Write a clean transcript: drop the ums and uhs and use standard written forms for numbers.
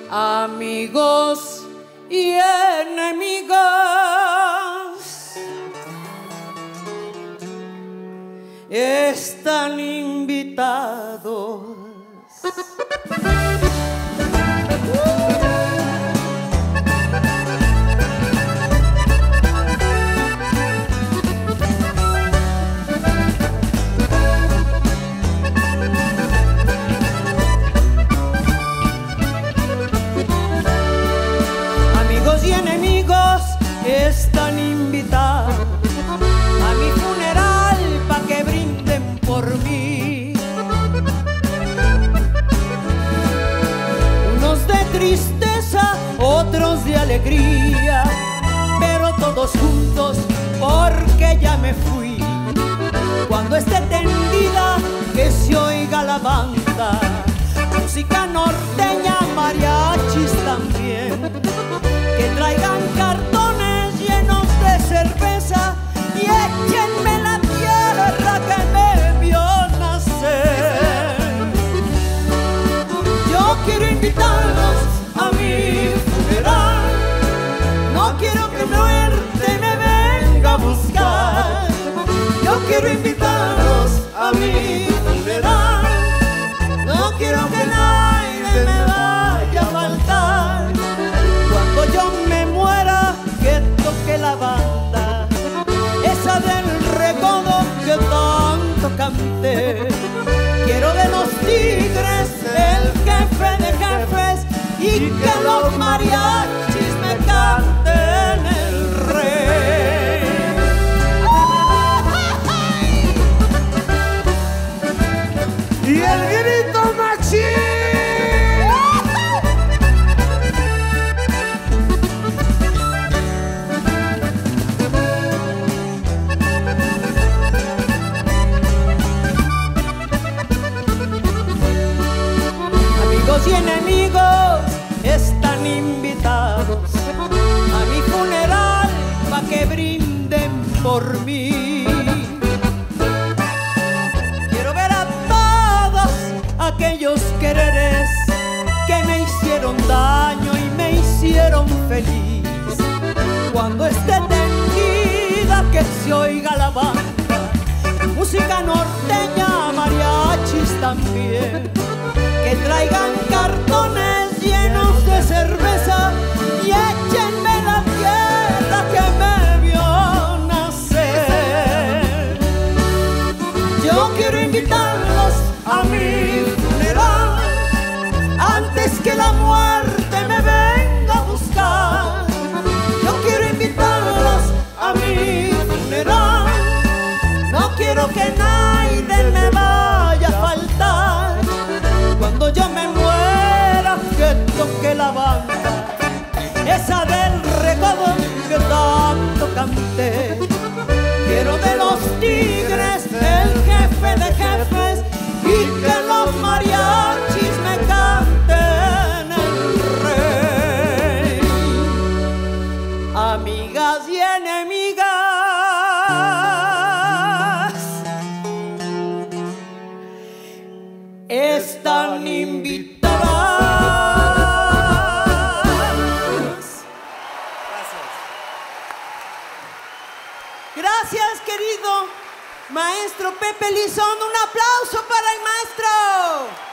amigos y enemigos, están invitados. Amigos y enemigos están invitados a mi funeral pa' que brinden por mí. Unos de tristeza, otros de alegría, pero todos juntos porque ya me fui. Cuando esté tendida, que se oiga la banda, música norteña, mariachis también, que traigan cartones llenos de cerveza y échenme la tierra que me vio nacer. Yo quiero invitarlos a mi funeral, no quiero que muerte me venga a buscar. Yo quiero invitarlos a mi funeral, no quiero que nadie me vaya a faltar. Cuando yo me muera, que toque la banda, esa del recodo que tanto canté. Quiero de los Tigres el jefe de jefes y que los mariachis me canten el rey. Y el grito machín. Amigos y enemigos están invitados a mi funeral pa' que brinden por mí. Quiero ver a todos aquellos quereres que me hicieron daño y me hicieron feliz. Cuando esté tendida, que se oiga la banda, música norteña, mariachis también, que traigan cartones llenos de cerveza y échenme la tierra que me vio nacer. Yo quiero invitarlos a mi funeral antes que la muerte me venga a buscar. Yo quiero invitarlos a mi funeral, no quiero que nadie me vaya a faltar. Cuando yo me muera, que toque la banda, esa del recodo que tanto canté. Quiero de los Tigres el jefe de jefes y que los mariachis me canten el rey. Amigas y enemigas están invitadas. Gracias, querido maestro Pepe Lizón. Un aplauso para el maestro.